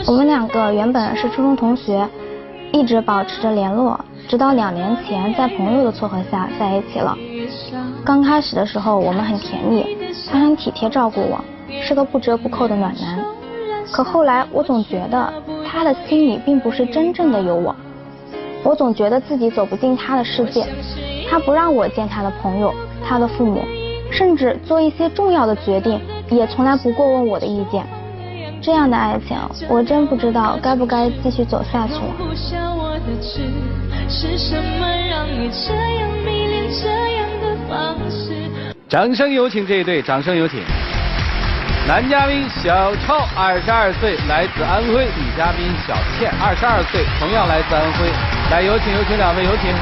我们两个原本是初中同学，一直保持着联络，直到2年前在朋友的撮合下在一起了。刚开始的时候我们很甜蜜，他很体贴照顾我，是个不折不扣的暖男。可后来我总觉得他的心里并不是真正的有我，我总觉得自己走不进他的世界，他不让我见他的朋友、他的父母，甚至做一些重要的决定也从来不过问我的意见。这样的爱情，我真不知道该不该继续走下去了。 掌声有请这一对，掌声有请。男嘉宾小超22岁，来自安徽；女嘉宾小倩22岁，同样来自安徽。来，有请两位，有请。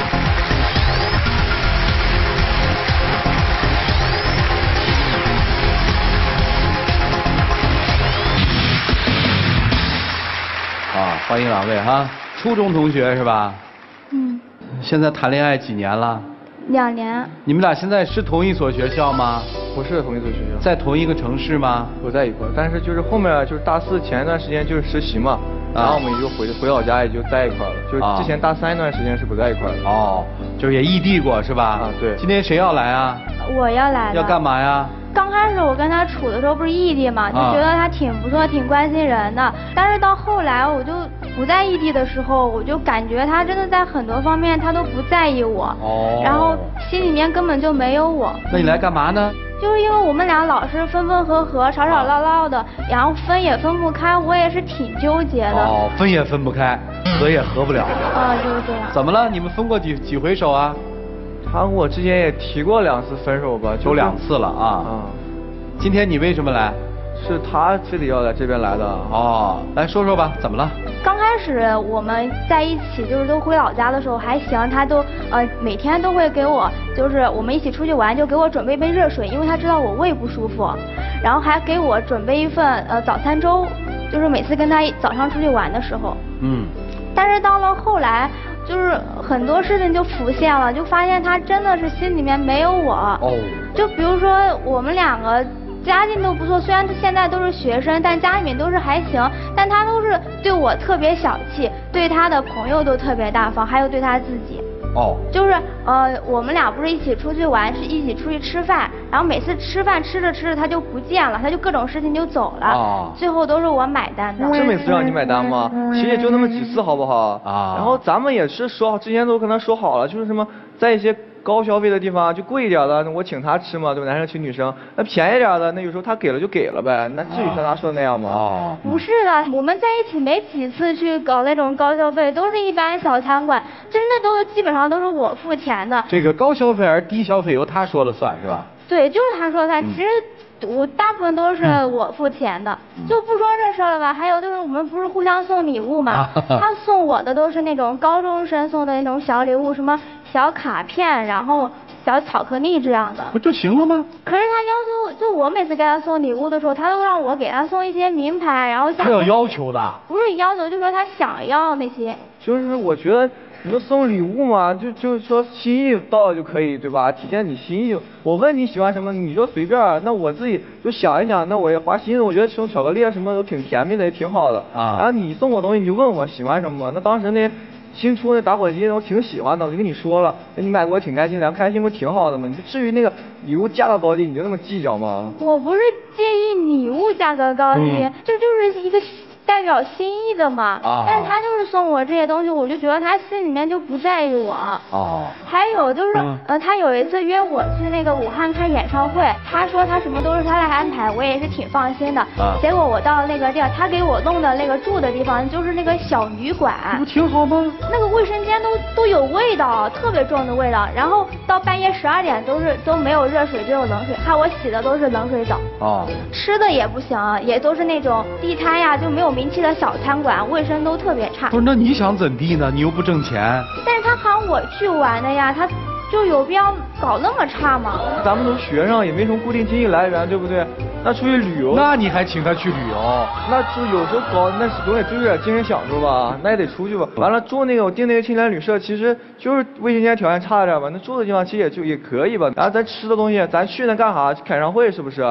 欢迎两位哈，初中同学是吧？现在谈恋爱几年了 ？2年。 你们俩现在是同一所学校吗？ 不是同一所学校。 在同一个城市吗？ 不在一块，但是就是后面就是大4前一段时间就是实习嘛，然后我们也就回老家也就在一块了。就是之前大3那段时间是不在一块的。 哦，就是也异地过是吧？ 啊，对。 今天谁要来啊？ 我要来的。 要干嘛呀？ 刚开始我跟他处的时候不是异地嘛，就觉得他挺不错，挺关心人的。但是到后来我就不在异地的时候，我就感觉他真的在很多方面他都不在意我，然后心里面根本就没有我。 那你来干嘛呢？ 就是因为我们俩老是分分合合，吵吵闹闹的，然后分也分不开，我也是挺纠结的。 分也分不开，合也合不了。 就是这样。 怎么了？你们分过几回手啊？ 他跟我之前也提过2次分手吧， 就2次了啊。今天你为什么来？ 是他非得要来这边来的。 来说说吧，怎么了？ 刚开始我们在一起，就是都回老家的时候还行，他都每天都会给我，就是我们一起出去玩，就给我准备一杯热水，因为他知道我胃不舒服，然后还给我准备一份早餐粥，就是每次跟他早上出去玩的时候。但是到了后来，就是很多事情就浮现了，就发现他真的是心里面没有我。就比如说我们两个家境都不错，虽然现在都是学生，但家里面都是还行，但他都是对我特别小气，对他的朋友都特别大方，还有对他自己。就是我们俩不是一起出去玩，是一起出去吃饭，然后每次吃饭吃着吃着他就不见了，他就各种事情就走了，最后都是我买单的。 是每次让你买单吗？其实也就那么几次好不好？然后咱们也是说好，之前都跟他说好了，就是什么在一些高消费的地方，就贵一点的我请他吃嘛，对吧？男生请女生，那便宜点的那有时候他给了就给了呗，那至于像他说的那样吗？ 不是的，我们在一起没几次去搞那种高消费，都是一般小餐馆，真的都基本上都是我付钱的。 这个高消费还是低消费由他说了算是吧？ 对，就是他说其实我大部分都是我付钱的，就不说这事了吧。还有就是我们不是互相送礼物嘛，他送我的都是那种高中生送的那种小礼物，什么小卡片，然后小巧克力这样的。 不就行了吗？ 可是他要求，就我每次给他送礼物的时候，他都让我给他送一些名牌，然后他有要求的。 不是要求，就说他想要那些。 就是我觉得你说送礼物嘛，就是说心意到了就可以，对吧？体现你心意。我问你喜欢什么，你就随便，那我自己就想一想，那我也花心思。我觉得送巧克力什么都挺甜蜜的，也挺好的。然后你送我东西，你就问我喜欢什么。那当时那新出那打火机我挺喜欢的，我就跟你说了，你买过挺开心，开心不挺好的吗？你至于那个礼物价格高低，你就那么计较吗？ 我不是介意礼物价格高低，就是一个代表心意的嘛。但是他就是送我这些东西，我就觉得他心里面就不在意我。还有就是，他有一次约我去那个武汉看演唱会，他说他什么都是他来安排，我也是挺放心的。结果我到那个地儿，他给我弄的那个住的地方就是那个小旅馆， 不挺好吗？ 那个卫生间都有味道，特别重的味道。然后到半夜12点都没有热水，只有冷水，看我洗的都是冷水澡。吃的也不行，也都是那种地摊呀，就没有名气的小餐馆，卫生都特别差。 不是，那你想怎地呢？你又不挣钱。 但是他喊我去玩的呀，他就有必要搞那么差吗？ 咱们都是学生，也没什么固定经济来源，对不对？那出去旅游， 那你还请他去旅游？ 那就有时候搞，那总得追求点精神享受吧，那也得出去吧。完了住那个我订那个青年旅社，其实就是卫生间条件差点吧，那住的地方其实也可以吧。然后咱吃的东西，咱去那干啥？去开演唱会是不是？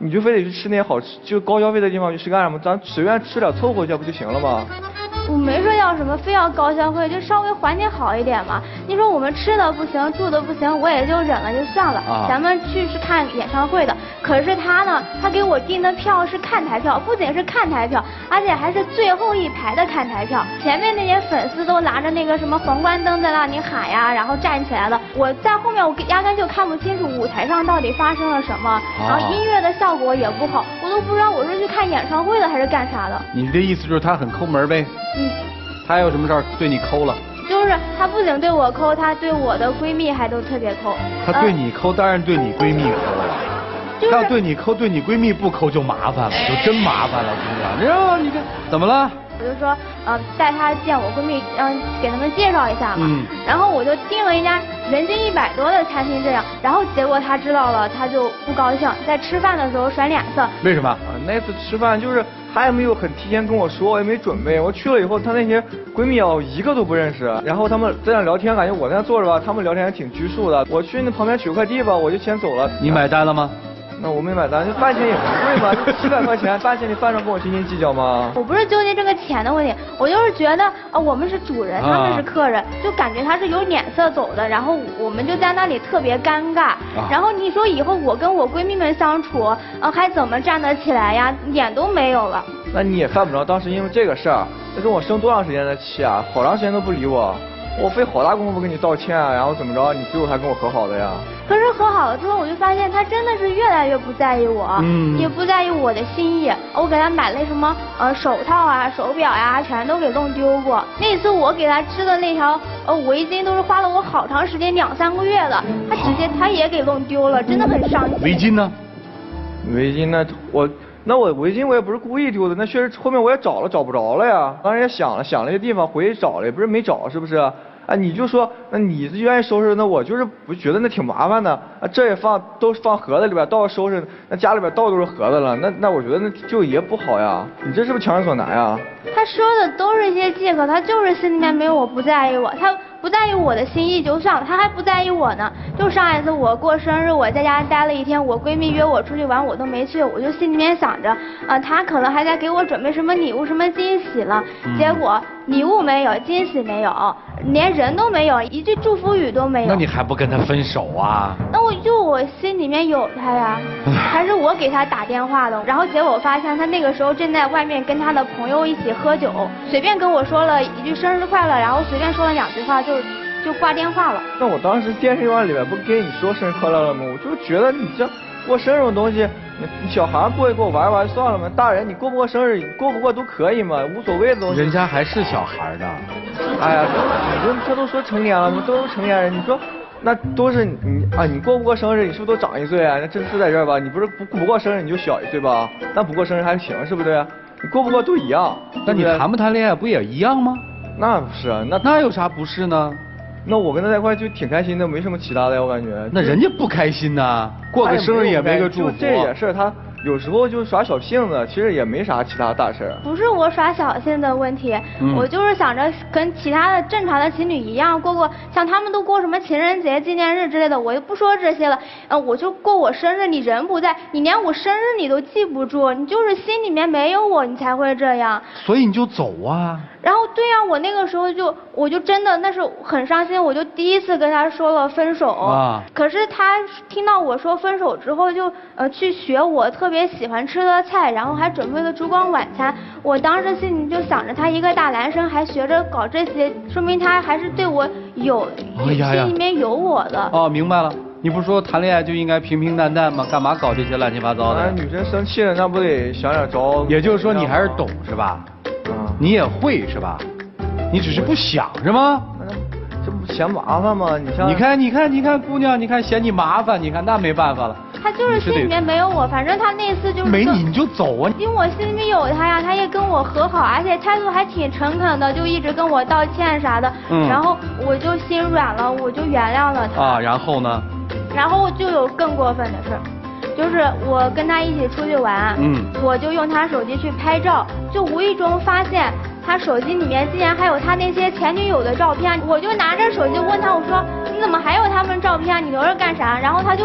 你就非得去吃那些好吃就高消费的地方去吃干什么？咱随便吃点凑合一下不就行了吗？ 我没说要什么非要高消费，就稍微环境好一点嘛。你说我们吃的不行，住的不行，我也就忍了就算了。 啊、 咱们去是看演唱会的，可是他呢，他给我订的票是看台票，不仅是看台票，而且还是最后一排的看台票。前面那些粉丝都拿着那个什么皇冠灯在那里喊呀，然后站起来了。我在后面我压根就看不清楚舞台上到底发生了什么，然后音乐的效果也不好，我都不知道我是去看演唱会的还是干啥的。 你的意思就是他很抠门呗？他有什么事儿对你抠了？ 就是他不仅对我抠，他对我的闺蜜还都特别抠。 他对你抠，当然对你闺蜜抠了。他要对你抠，对你闺蜜不抠就麻烦了，就真麻烦了，姑娘。然后你这怎么了？ 我就说，带她见我闺蜜，给他们介绍一下嘛。然后我就订了一家人均100多的餐厅，这样。然后结果她知道了，她就不高兴，在吃饭的时候甩脸色。 为什么？ 那次吃饭就是她也没有很提前跟我说，我也没准备。我去了以后，她那些闺蜜我一个都不认识。然后她们在那聊天，感觉我在那坐着吧，她们聊天还挺拘束的。我去那旁边取快递吧，我就先走了。 你买单了吗？ 那我没买单，就饭钱也不贵嘛，就700块钱，饭钱你饭上跟我斤斤计较吗？ 我不是纠结这个钱的问题，我就是觉得我们是主人，他们是客人，就感觉他是有脸色走的，然后我们就在那里特别尴尬。然后你说以后我跟我闺蜜们相处，还怎么站得起来呀？脸都没有了。 那你也犯不着当时因为这个事儿，那跟我生多长时间的气啊？好长时间都不理我。我费好大功夫跟你道歉啊，然后怎么着，你最后还跟我和好的呀？ 可是和好了之后，我就发现他真的是越来越不在意我，也不在意我的心意。我给他买了什么手套啊、手表呀，全都给弄丢过。那次我给他织的那条围巾，都是花了我好长时间2、3个月的，他也给弄丢了，真的很伤心。 围巾呢？ 围巾呢？那我围巾我也不是故意丢的，那确实后面我也找不着了呀。当然也想了一些地方回去找了，也不是没找，是不是？啊，你就说，那你愿意收拾，那我就是不觉得那挺麻烦的啊。这也都放盒子里边，到时候收拾，那家里边到都是盒子了，那我觉得那就也不好呀。你这是不是强人所难呀？ 他说的都是一些借口，他就是心里面没有我，不在意我，他不在意我的心意就算了，他还不在意我呢。就上一次我过生日，我在家待了1天，我闺蜜约我出去玩，我都没去，我就心里面想着，他可能还在给我准备什么礼物、什么惊喜了，结果礼物没有，惊喜没有，连人都没有，一句祝福语都没有。 那你还不跟他分手啊？ 那我心里面有他呀，还是我给他打电话的，然后结果发现他那个时候正在外面跟他的朋友一起喝酒，随便跟我说了一句生日快乐，然后随便说了2句话就挂电话了。 那我当时电视院里边不跟你说生日快乐了吗？我就觉得你这过生日这种东西，你小孩过一过玩玩算了嘛，大人你过不过生日，你过不过都可以嘛，无所谓的东西。 人家还是小孩呢。 哎呀，他都说成年了嘛，都是成年人，你说那都是你过不过生日，你是不是都长1岁啊？那真是在这儿吧？你不是不过生日你就小1岁吧？那不过生日还行，是不是？你过不过都一样。 那你谈不谈恋爱不也一样吗？ 那不是啊， 那有啥不是呢？ 那我跟他在一块就挺开心的，没什么其他的呀，我感觉。 那人家不开心呐，过个生日也没个祝福。 就这也是他有时候就耍小性子，其实也没啥其他大事。 不是我耍小性的问题，我就是想着跟其他的正常的情侣一样过，像他们都过什么情人节、纪念日之类的，我就不说这些了。我就过我生日，你人不在，你连我生日你都记不住，你就是心里面没有我，你才会这样。 所以你就走啊。 然后对呀，我那个时候我就真的那是很伤心，我就第1次跟他说了分手。啊。可是他听到我说分手之后，就去学我特别喜欢吃的菜，然后还准备了烛光晚餐。我当时心里就想着，他一个大男生还学着搞这些，说明他还是对我心里面有我的。 哦，明白了。你不是说谈恋爱就应该平平淡淡吗？干嘛搞这些乱七八糟的？ 女生生气了，那不得想点招？ 也就是说你还是懂是吧？你也会是吧？你只是不想是吗？ 这不嫌麻烦吗？你看姑娘，你看嫌你麻烦，你看那没办法了。 他就是心里面没有我，反正他那次就是没你就走啊！ 因为我心里面有他呀，他也跟我和好，而且态度还挺诚恳的，就一直跟我道歉啥的。然后我就心软了，我就原谅了他。 啊，然后呢？ 然后就有更过分的事，就是我跟他一起出去玩，我就用他手机去拍照，就无意中发现他手机里面竟然还有他那些前女友的照片，我就拿着手机问他，我说你怎么还有他们照片？你留着干啥？然后他就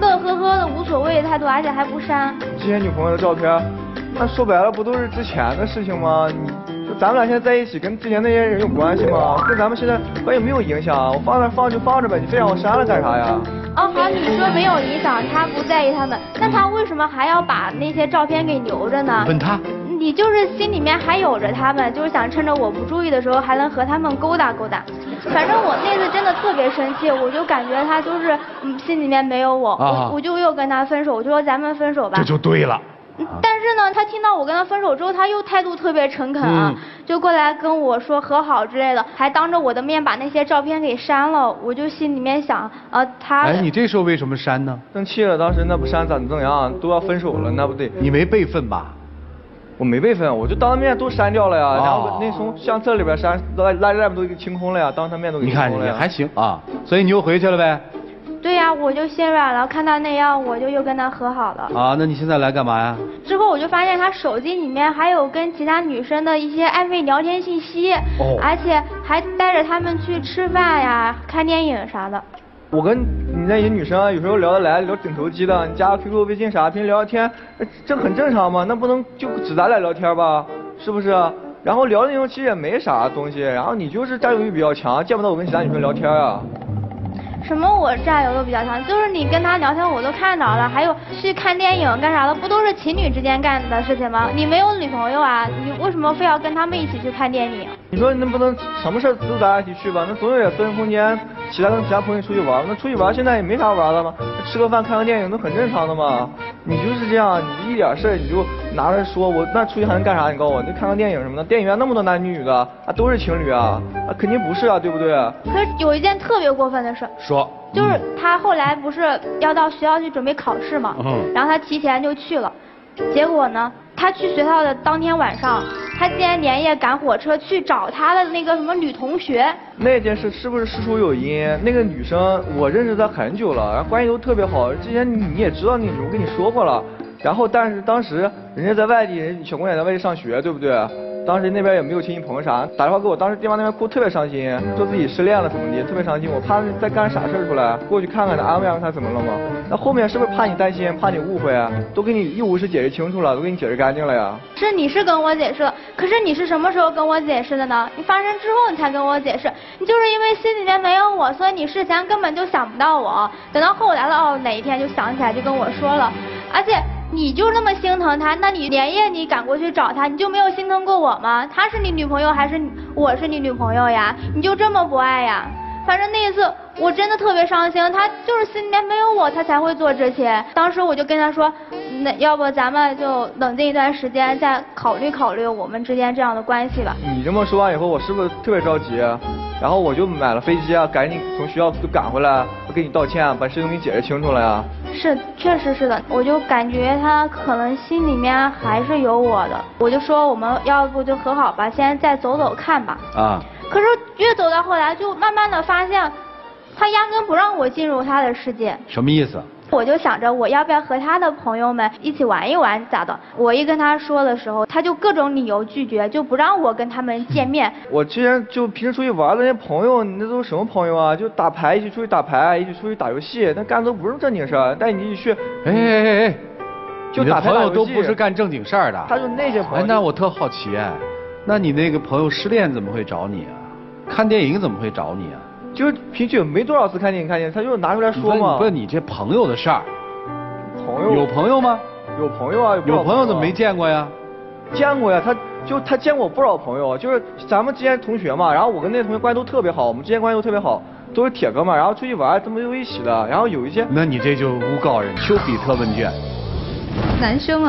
乐呵呵的无所谓的态度，而且还不删。 之前女朋友的照片，那说白了不都是之前的事情吗？就咱们俩现在在一起，跟之前那些人有关系吗？跟咱们现在关系没有影响。我放那放就放着呗，你非让我删了干啥呀？ 哦，好，你说没有影响，他不在意他们，那他为什么还要把那些照片给留着呢？ 问他。 你就是心里面还有着他们，就是想趁着我不注意的时候还能和他们勾搭勾搭。反正我那次真的特别生气，我就感觉他就是心里面没有我，我就又跟他分手，我就说咱们分手吧。 这就对了。 但是呢，他听到我跟他分手之后，他又态度特别诚恳啊，就过来跟我说和好之类的，还当着我的面把那些照片给删了。我就心里面想，他。 哎，你这时候为什么删呢？ 生气了，当时那不删怎样？都要分手了，那不得？ 你没备份吧？ 我没备份，我就当着面都删掉了呀，然后那从相册里边删，拉链都给清空了呀，当他面都给清空了呀。 你看也还行啊，所以你又回去了呗？ 对呀，我就心软了，看他那样，我就又跟他和好了。 啊，那你现在来干嘛呀？ 之后我就发现他手机里面还有跟其他女生的一些暧昧聊天信息，而且还带着他们去吃饭呀、看电影啥的。 我跟你那些女生有时候聊得来，聊顶头鸡的，你加个 QQ、微信啥，平时聊聊天，这很正常嘛。那不能就只咱俩聊天吧，是不是？然后聊的内容其实也没啥东西，然后你就是占有欲比较强，见不到我跟其他女生聊天啊。 什么我占有欲比较强？就是你跟他聊天我都看到了，还有去看电影干啥的，不都是情侣之间干的事情吗？你没有女朋友啊，你为什么非要跟他们一起去看电影？ 你说能不能什么事都咱俩一起去吧？那总有点私人空间，跟其他朋友出去玩，那出去玩现在也没啥玩的嘛，吃个饭看个电影都很正常的嘛。你就是这样，你一点事你就拿着说，我那出去还能干啥？你告诉我，你看个电影什么的，电影院那么多男女的啊，都是情侣啊，肯定不是啊，对不对？ 可是有一件特别过分的事。 说。 就是他后来不是要到学校去准备考试嘛，然后他提前就去了，结果呢，他去学校的当天晚上，他竟然连夜赶火车去找他的那个什么女同学。 那件事是不是事出有因？那个女生我认识她很久了，然后关系都特别好，之前你也知道那女生，我跟你说过了。然后但是当时人家在外地，小姑娘在外地上学，对不对？当时那边也没有亲戚朋友啥，打电话给我，当时电话那边哭特别伤心，说自己失恋了什么的，特别伤心。我怕再干啥事出来，过去看看他，安慰安慰他怎么了吗？那后面是不是怕你担心，怕你误会啊？都给你一五十解释清楚了，都给你解释干净了呀。 是你是跟我解释了，可是你是什么时候跟我解释的呢？你发生之后你才跟我解释，你就是因为心里面没有我，所以你事前根本就想不到我，等到后来了哪一天就想起来就跟我说了，而且。你就那么心疼他，那你连夜你赶过去找他，你就没有心疼过我吗？他是你女朋友还是我是你女朋友呀？你就这么不爱呀？反正那一次我真的特别伤心，他就是心里面没有我，他才会做这些。当时我就跟他说，那要不咱们就冷静一段时间，再考虑考虑我们之间这样的关系吧。 你这么说完以后，我是不是特别着急？然后我就买了飞机啊，赶紧从学校就赶回来，我给你道歉，把事情给你解释清楚了呀。 是，确实是的，我就感觉他可能心里面还是有我的，我就说我们要不就和好吧，先再走走看吧。啊。可是越走到后来，就慢慢的发现，他压根不让我进入他的世界。 什么意思？ 我就想着我要不要和他的朋友们一起玩一玩咋的？我一跟他说的时候，他就各种理由拒绝，就不让我跟他们见面。 我之前就平时出去玩的那些朋友，那都是什么朋友啊？就打牌，一起出去打牌，一起出去打游戏，那干的都不是正经事儿。带你一起去， 就打牌打游戏，你的朋友都不是干正经事儿的。 他就那些朋友。 那我特好奇那你那个朋友失恋怎么会找你啊？看电影怎么会找你啊？ 就是平时没多少次看电影，他就拿出来说嘛。 问你这朋友的事儿。 朋友有朋友吗？ 有朋友啊， 有朋友怎么没见过呀？ 见过呀，他见过不少朋友，就是咱们之前同学嘛，然后我跟那同学关系都特别好，我们之间关系都特别好，都是铁哥们，然后出去玩，他们都一起的，然后有一些。 那你这就诬告人，丘比特问卷。 男生啊。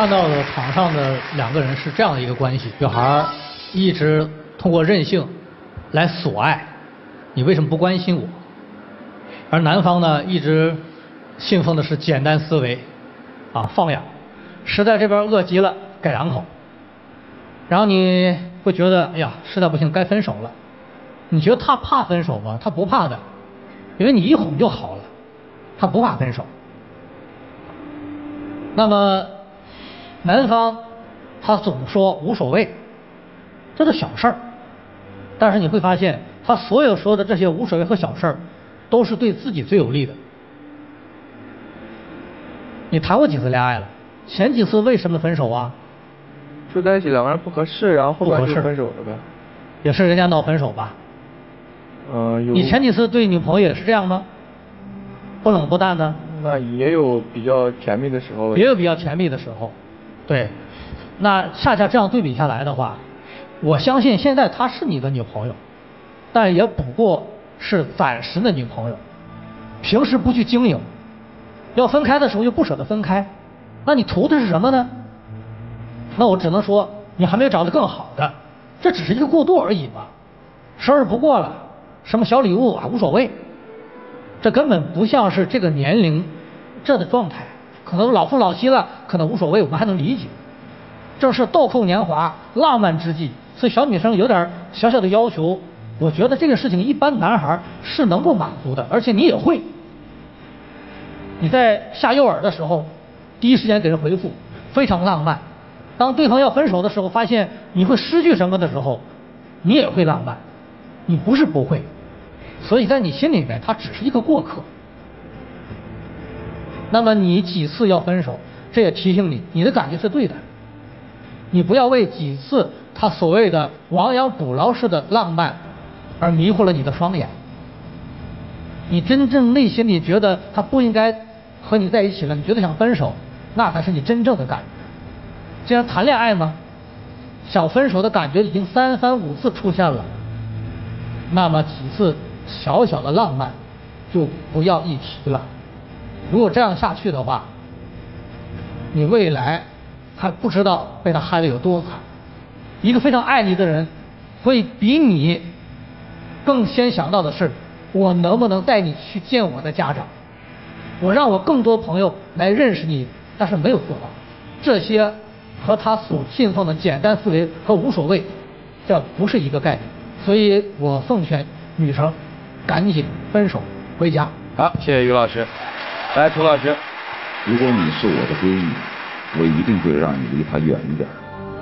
看到的场上的2个人是这样的一个关系：女孩一直通过任性来索爱，你为什么不关心我？而男方呢，一直信奉的是简单思维，放养，实在这边饿极了改2口，然后你会觉得，哎呀，实在不行该分手了。你觉得他怕分手吗？他不怕的，因为你一哄就好了，他不怕分手。那么男方他总说无所谓，这是小事儿，但是你会发现他所有说的这些无所谓和小事儿都是对自己最有利的。你谈过几次恋爱了？前几次为什么分手啊？ 就在一起2个人不合适，然后后边就分手了呗。 也是人家闹分手吧？ 有。 你前几次对女朋友也是这样吗？不冷不淡的？ 那也有比较甜蜜的时候。 也有比较甜蜜的时候，对。那恰恰这样对比下来的话，我相信现在她是你的女朋友，但也不过是暂时的女朋友，平时不去经营，要分开的时候又不舍得分开，那你图的是什么呢？那我只能说你还没有找到更好的，这只是一个过渡而已嘛，生日不过了，什么小礼物无所谓，这根本不像是这个年龄这的状态。可能老夫老妻了，可能无所谓，我们还能理解。正是豆蔻年华浪漫之际，所以小女生有点小小的要求，我觉得这个事情一般男孩是能够满足的，而且你也会。你在下诱饵的时候，第一时间给人回复，非常浪漫。当对方要分手的时候，发现你会失去什么的时候，你也会浪漫。你不是不会，所以在你心里面，他只是一个过客。那么你几次要分手，这也提醒你，你的感觉是对的。你不要为几次他所谓的亡羊补牢式的浪漫而迷惑了你的双眼。你真正内心里觉得他不应该和你在一起了，你觉得想分手，那才是你真正的感觉。既然谈恋爱嘛，想分手的感觉已经3、5次出现了，那么几次小小的浪漫就不要一提了。如果这样下去的话，你未来还不知道被他害得有多惨。一个非常爱你的人，会比你更先想到的是，我能不能带你去见我的家长，我让我更多朋友来认识你，但是没有做到。这些和他所信奉的简单思维和无所谓，这不是一个概念。所以我奉劝女生赶紧分手回家。 好，谢谢于老师。来，涂老师。 如果你是我的闺蜜，我一定会让你离她远一点。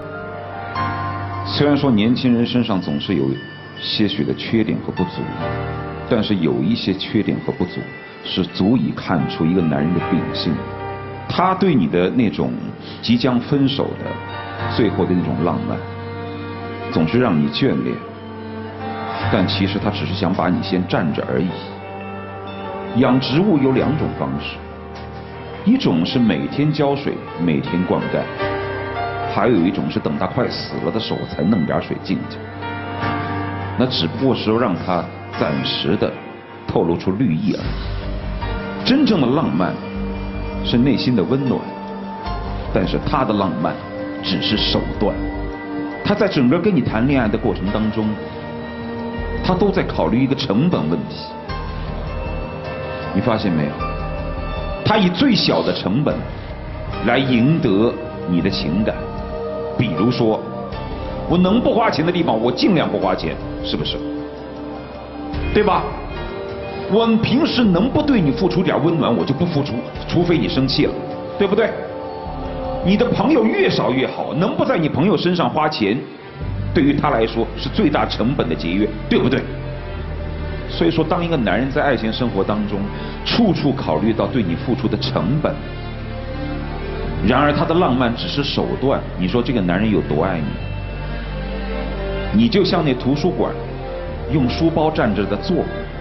虽然说年轻人身上总是有些许的缺点和不足，但是有一些缺点和不足是足以看出一个男人的秉性。他对你的那种即将分手的最后的那种浪漫，总是让你眷恋，但其实他只是想把你先占着而已。养植物有2种方式，一种是每天浇水，每天灌溉，还有一种是等它快死了的时候才弄点水进去。那只不过是让它暂时的透露出绿意而已。真正的浪漫是内心的温暖，但是他的浪漫只是手段。他在整个跟你谈恋爱的过程当中，他都在考虑一个成本问题。你发现没有？他以最小的成本来赢得你的情感。比如说，我能不花钱的地方，我尽量不花钱，是不是？对吧？我平时能不对你付出点温暖，我就不付出，除非你生气了，对不对？你的朋友越少越好，能不在你朋友身上花钱，对于他来说是最大成本的节约，对不对？所以说，当一个男人在爱情生活当中处处考虑到对你付出的成本，然而他的浪漫只是手段，你说这个男人有多爱你？你就像那图书馆用书包站着的坐，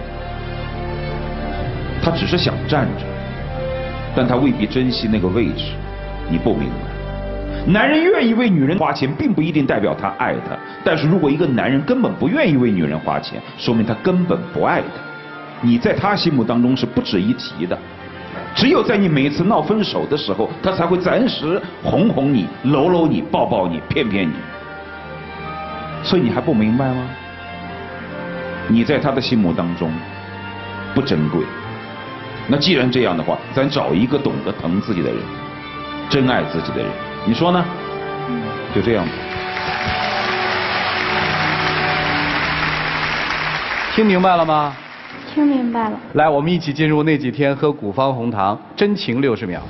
他只是想站着，但他未必珍惜那个位置，你不明白。男人愿意为女人花钱，并不一定代表他爱她。但是如果一个男人根本不愿意为女人花钱，说明他根本不爱她。你在他心目当中是不值一提的。 只有在你每一次闹分手的时候，他才会暂时哄哄你、搂搂你、抱抱你、骗骗你。所以你还不明白吗？你在他的心目当中不珍贵。那既然这样的话，咱找一个懂得疼自己的人，真爱自己的人，你说呢？就这样。 听明白了吗？ 听明白了。 来，我们一起进入那几天喝古方红糖，真情60秒。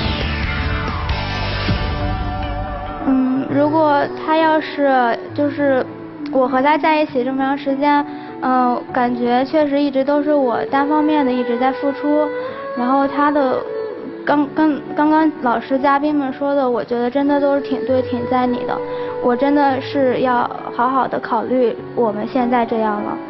如果他要是就是我和他在一起这么长时间，感觉确实一直都是我单方面的一直在付出，然后他的刚刚老师嘉宾们说的，我觉得真的都是挺对挺在理的，我真的是要好好的考虑我们现在这样了。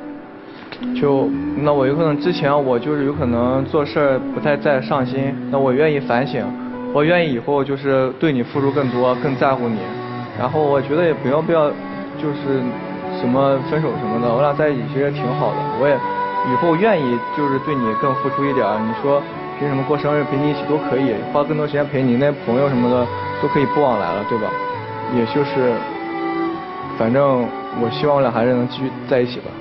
那我有可能之前我就是有可能做事儿不太上心，那我愿意反省，我愿意以后就是对你付出更多，更在乎你，然后我觉得也不要就是什么分手什么的，我俩在一起其实也挺好的，我也以后愿意就是对你更付出一点，你说凭什么过生日陪你一起都可以，花更多时间陪你，那朋友什么的都可以不往来了，对吧？也就是反正我希望我俩还是能继续在一起吧。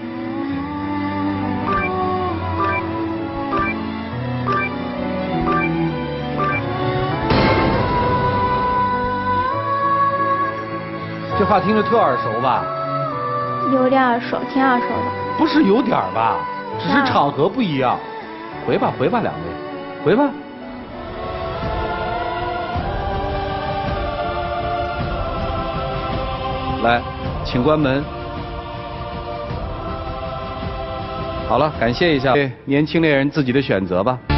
这话听着特耳熟吧？ 有点耳熟，挺耳熟的。 不是有点吧？只是场合不一样。回吧，回吧，两位，回吧。来，请关门。好了，感谢一下年轻恋人自己的选择吧。